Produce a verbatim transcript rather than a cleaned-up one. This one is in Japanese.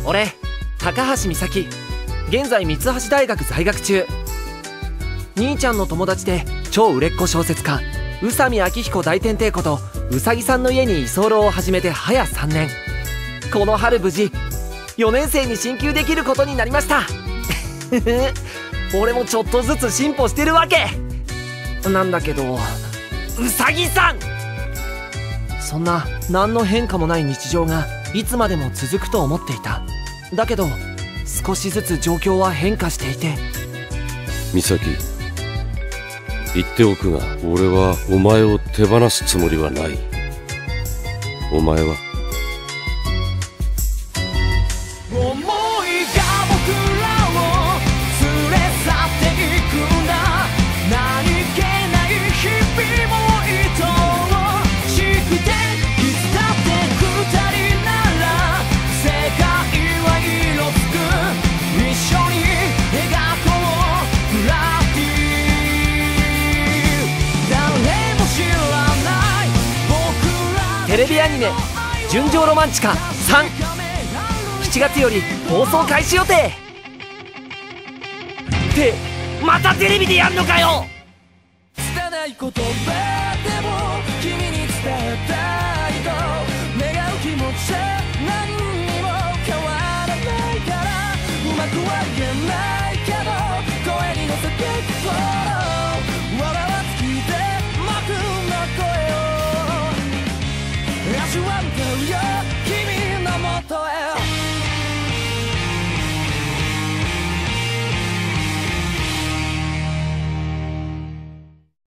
俺高橋美咲、現在三橋大学在学中。兄ちゃんの友達で超売れっ子小説家宇佐美秋彦大天帝ことうさぎさんの家に居候を始めて早さんねん。この春無事よねん生に進級できることになりました俺もちょっとずつ進歩してるわけなんだけど、うさぎさん、そんな何の変化もない日常がいつまでも続くと思っていた。だけど少しずつ状況は変化していて。 美咲、言っておくが俺はお前を手放すつもりはない。お前はテレビアニメ「純情ロマンチカさん」しちがつより放送開始予定ってまたテレビでやんのかよ。拙い言葉でも君に伝えたいと願う気持ちは何にも変わらないからうまくは